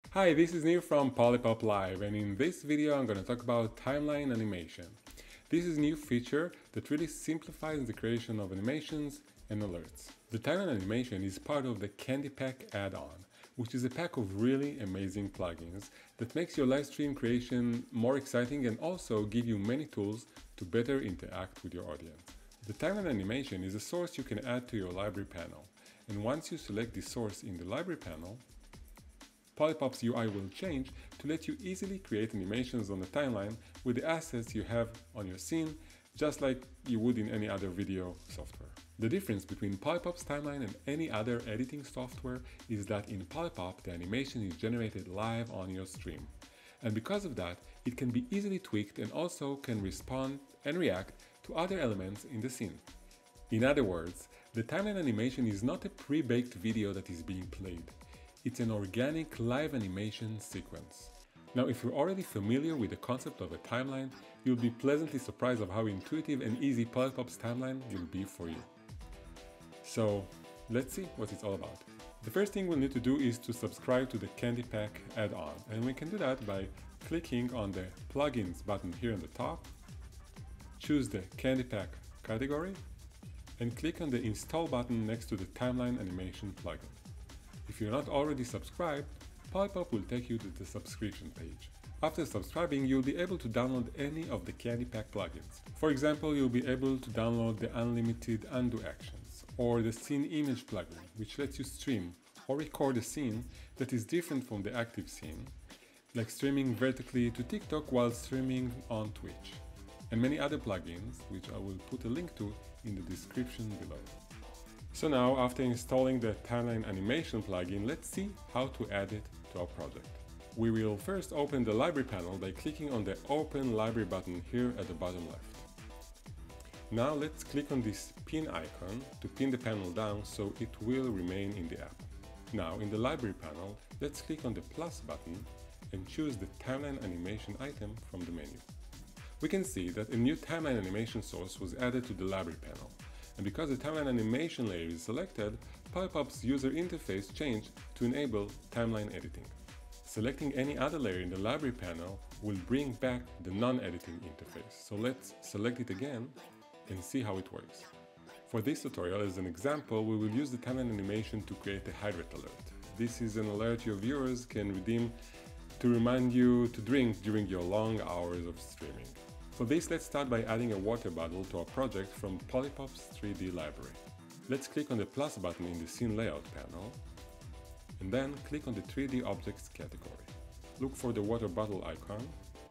Hi, this is Neil from PolypopLive, and in this video I'm going to talk about timeline animation. This is a new feature that really simplifies the creation of animations and alerts. The timeline animation is part of the Candy Pack add-on, which is a pack of really amazing plugins that makes your live stream creation more exciting and also give you many tools to better interact with your audience. The timeline animation is a source you can add to your library panel, and once you select the source in the library panel, Polypop's UI will change to let you easily create animations on the timeline with the assets you have on your scene, just like you would in any other video software. The difference between Polypop's timeline and any other editing software is that in Polypop, the animation is generated live on your stream. And because of that, it can be easily tweaked and also can respond and react to other elements in the scene. In other words, the timeline animation is not a pre-baked video that is being played. It's an organic live animation sequence. Now, if you're already familiar with the concept of a timeline, you'll be pleasantly surprised of how intuitive and easy Polypop's timeline will be for you. So, let's see what it's all about. The first thing we'll need to do is to subscribe to the Candy Pack add-on, and we can do that by clicking on the Plugins button here on the top, choose the Candy Pack category, and click on the Install button next to the Timeline Animation plugin. If you're not already subscribed, Polypop will take you to the subscription page. After subscribing, you'll be able to download any of the Candy Pack plugins. For example, you'll be able to download the Unlimited Undo Actions, or the Scene Image plugin, which lets you stream or record a scene that is different from the active scene, like streaming vertically to TikTok while streaming on Twitch, and many other plugins, which I will put a link to in the description below. So now, after installing the timeline animation plugin, let's see how to add it to our project. We will first open the library panel by clicking on the Open Library button here at the bottom left. Now let's click on this pin icon to pin the panel down so it will remain in the app. Now in the library panel, let's click on the plus button and choose the timeline animation item from the menu. We can see that a new timeline animation source was added to the library panel. And because the timeline animation layer is selected, Polypop's user interface changed to enable timeline editing. Selecting any other layer in the library panel will bring back the non-editing interface. So let's select it again and see how it works. For this tutorial, as an example, we will use the timeline animation to create a hydrate alert. This is an alert your viewers can redeem to remind you to drink during your long hours of streaming. For this, let's start by adding a water bottle to our project from Polypop's 3D library. Let's click on the plus button in the Scene Layout panel, and then click on the 3D Objects category. Look for the water bottle icon,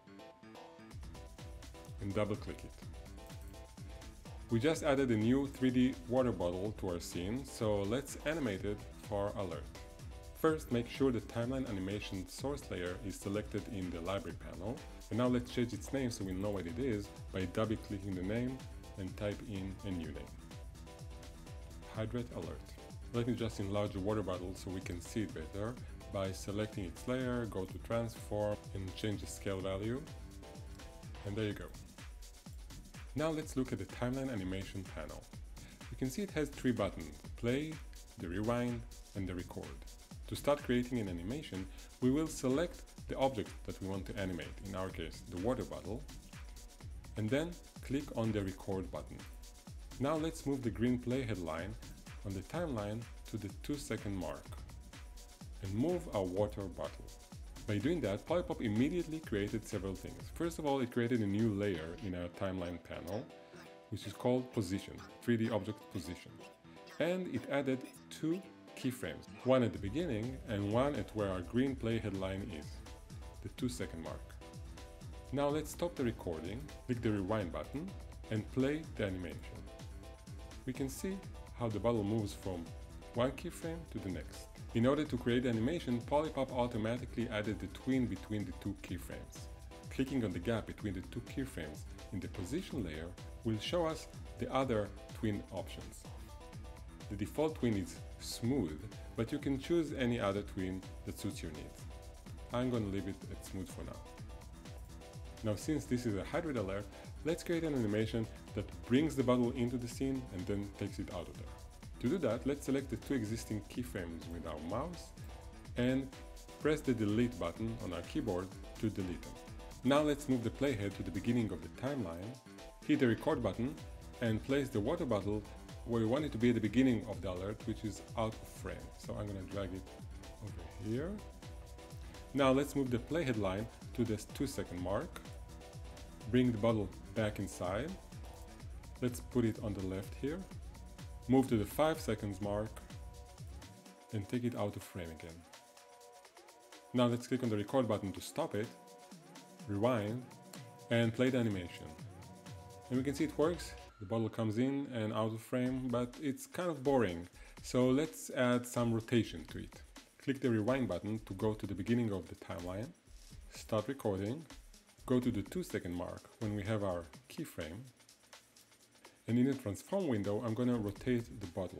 and double-click it. We just added a new 3D water bottle to our scene, so let's animate it for our alert. First, make sure the timeline animation source layer is selected in the library panel. And now let's change its name so we know what it is by double-clicking the name and type in a new name. Hydrate alert. Let me just enlarge the water bottle so we can see it better. By selecting its layer, go to transform and change the scale value. And there you go. Now let's look at the timeline animation panel. You can see it has three buttons: play, the rewind, and the record. To start creating an animation, we will select the object that we want to animate, in our case the water bottle, and then click on the record button. Now let's move the green play headline on the timeline to the 2-second mark and move our water bottle. By doing that, Polypop immediately created several things. First of all, it created a new layer in our timeline panel, which is called Position, 3D Object Position, and it added two keyframes, one at the beginning and one at where our green play headline is, the 2-second mark. Now let's stop the recording, click the rewind button, and play the animation. We can see how the bottle moves from one keyframe to the next. In order to create the animation, Polypop automatically added the tween between the two keyframes. Clicking on the gap between the two keyframes in the position layer will show us the other tween options. The default tween is smooth, but you can choose any other tween that suits your needs. I'm going to leave it at smooth for now. Now, since this is a hydrate alert, let's create an animation that brings the bottle into the scene and then takes it out of there. To do that, let's select the two existing keyframes with our mouse and press the delete button on our keyboard to delete them. Now let's move the playhead to the beginning of the timeline, hit the record button, and place the water bottle where we want it to be at the beginning of the alert, which is out of frame. So I'm going to drag it over here. Now let's move the playhead line to this 2-second mark. Bring the bottle back inside. Let's put it on the left here. Move to the 5 seconds mark and take it out of frame again. Now let's click on the record button to stop it, rewind, and play the animation. And we can see it works. The bottle comes in and out of frame, but it's kind of boring. So let's add some rotation to it. Click the rewind button to go to the beginning of the timeline. Start recording. Go to the 2-second mark when we have our keyframe. And in the transform window, I'm going to rotate the bottle.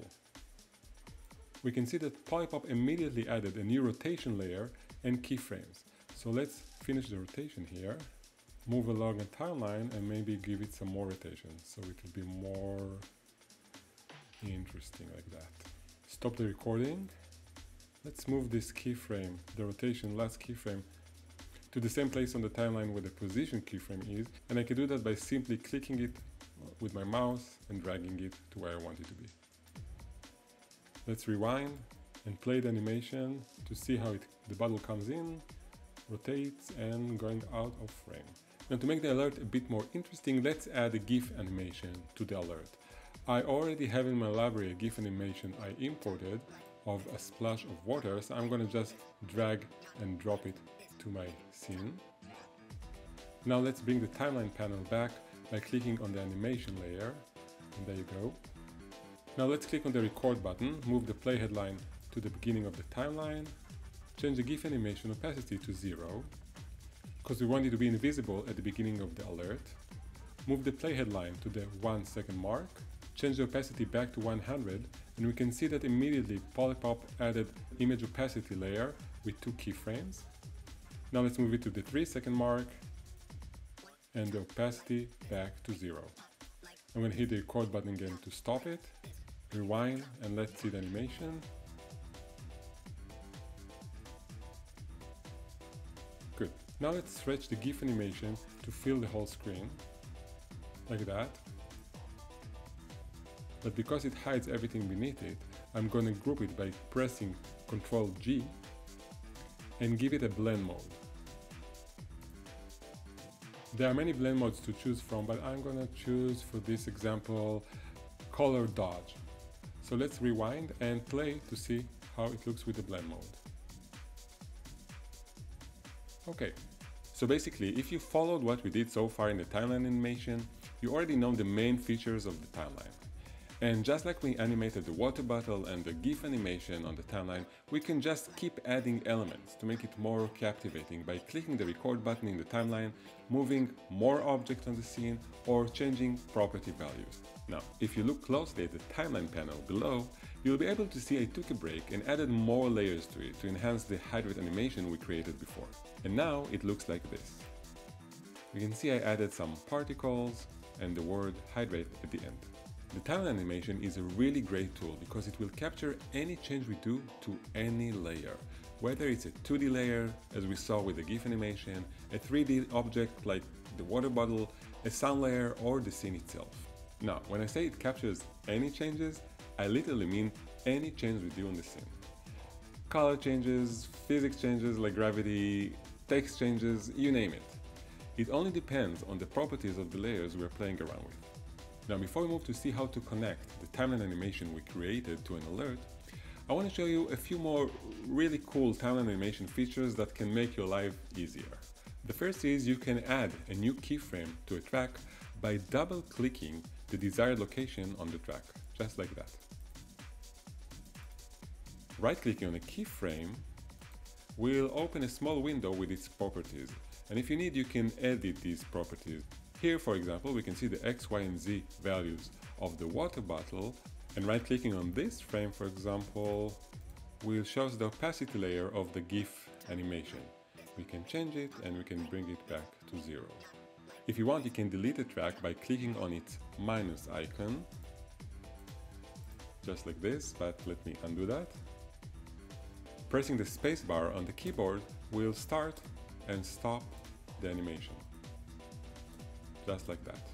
We can see that Polypop immediately added a new rotation layer and keyframes. So let's finish the rotation here. Move along a timeline and maybe give it some more rotation so it will be more interesting like that. Stop the recording. Let's move this keyframe, the rotation last keyframe, to the same place on the timeline where the position keyframe is, and I can do that by simply clicking it with my mouse and dragging it to where I want it to be. Let's rewind and play the animation to see how the bottle comes in, rotates, and going out of frame. Now to make the alert a bit more interesting, let's add a GIF animation to the alert. I already have in my library a GIF animation I imported of a splash of water, so I'm going to just drag and drop it to my scene. Now let's bring the timeline panel back by clicking on the animation layer, and there you go. Now let's click on the record button, move the playhead line to the beginning of the timeline, change the GIF animation opacity to 0, because we want it to be invisible at the beginning of the alert. Move the playhead line to the 1-second mark, change the opacity back to 100, and we can see that immediately Polypop added image opacity layer with 2 keyframes. Now let's move it to the 3-second mark, and the opacity back to 0. I'm going to hit the record button again to stop it, rewind, and let's see the animation. Good. Now let's stretch the GIF animation to fill the whole screen, like that. But because it hides everything beneath it, I'm going to group it by pressing Ctrl G and give it a blend mode. There are many blend modes to choose from, but I'm going to choose for this example color dodge. So let's rewind and play to see how it looks with the blend mode. Okay, so basically if you followed what we did so far in the timeline animation, you already know the main features of the timeline. And just like we animated the water bottle and the GIF animation on the timeline, we can just keep adding elements to make it more captivating by clicking the record button in the timeline, moving more objects on the scene, or changing property values. Now, if you look closely at the timeline panel below, you'll be able to see I took a break and added more layers to it to enhance the hydrate animation we created before. And now it looks like this. You can see I added some particles and the word hydrate at the end. The timeline animation is a really great tool because it will capture any change we do to any layer, whether it's a 2D layer, as we saw with the GIF animation, a 3D object like the water bottle, a sound layer, or the scene itself. Now, when I say it captures any changes, I literally mean any change we do on the scene. Color changes, physics changes like gravity, text changes, you name it. It only depends on the properties of the layers we're playing around with. Now, before we move to see how to connect the timeline animation we created to an alert, I want to show you a few more really cool timeline animation features that can make your life easier. The first is you can add a new keyframe to a track by double-clicking the desired location on the track, just like that. Right-clicking on a keyframe will open a small window with its properties, and if you need, you can edit these properties. Here, for example, we can see the X, Y, and Z values of the water bottle, and right-clicking on this frame, for example, will show us the opacity layer of the GIF animation. We can change it and we can bring it back to 0. If you want, you can delete a track by clicking on its minus icon, just like this, but let me undo that. Pressing the spacebar on the keyboard will start and stop the animation. Just like that.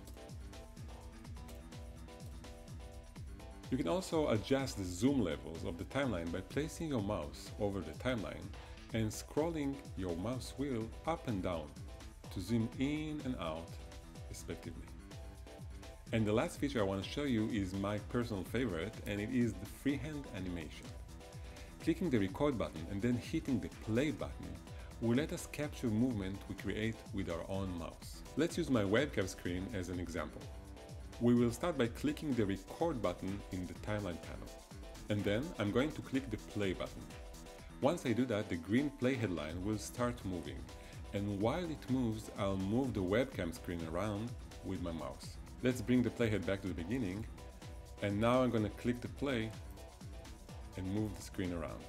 You can also adjust the zoom levels of the timeline by placing your mouse over the timeline and scrolling your mouse wheel up and down to zoom in and out respectively. And the last feature I want to show you is my personal favorite, and it is the freehand animation. Clicking the record button and then hitting the play button will let us capture movement we create with our own mouse. Let's use my webcam screen as an example. We will start by clicking the record button in the timeline panel. And then I'm going to click the play button. Once I do that, the green play headline will start moving. And while it moves, I'll move the webcam screen around with my mouse. Let's bring the playhead back to the beginning. And now I'm going to click the play and move the screen around.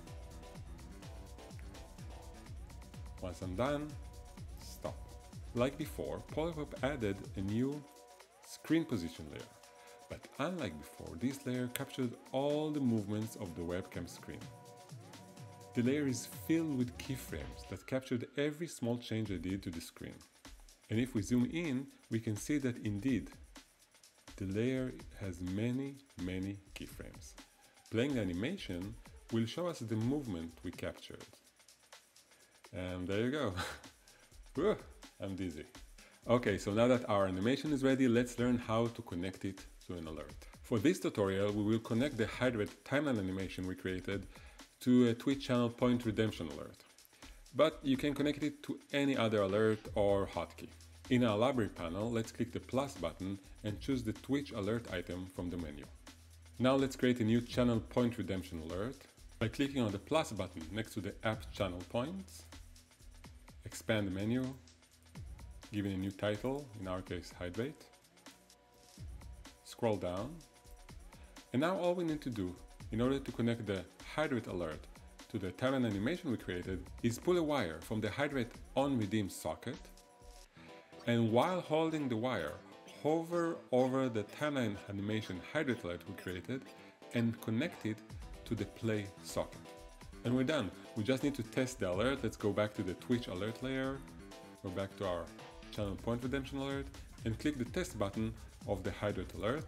Once I'm done, stop. Like before, Polypop added a new screen position layer. But unlike before, this layer captured all the movements of the webcam screen. The layer is filled with keyframes that captured every small change I did to the screen. And if we zoom in, we can see that indeed, the layer has many keyframes. Playing the animation will show us the movement we captured. And there you go. Whew, I'm dizzy. Okay, so now that our animation is ready, let's learn how to connect it to an alert. For this tutorial, we will connect the hydrate timeline animation we created to a Twitch channel point redemption alert. But you can connect it to any other alert or hotkey. In our library panel, let's click the plus button and choose the Twitch alert item from the menu. Now let's create a new channel point redemption alert by clicking on the plus button next to the app channel points. Expand the menu, give it a new title, in our case hydrate. Scroll down. And now all we need to do in order to connect the hydrate alert to the timeline animation we created is pull a wire from the hydrate on redeem socket, and while holding the wire, hover over the timeline animation hydrate alert we created and connect it to the play socket. And we're done. We just need to test the alert. Let's go back to the Twitch alert layer, go back to our channel point redemption alert, and click the test button of the hydrate alert.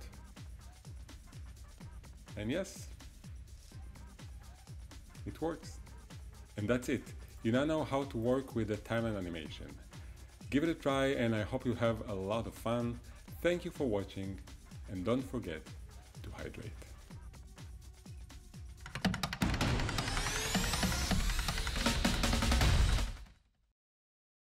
And yes, it works. And that's it. You now know how to work with the timeline animation. Give it a try, and I hope you have a lot of fun. Thank you for watching, and don't forget to hydrate.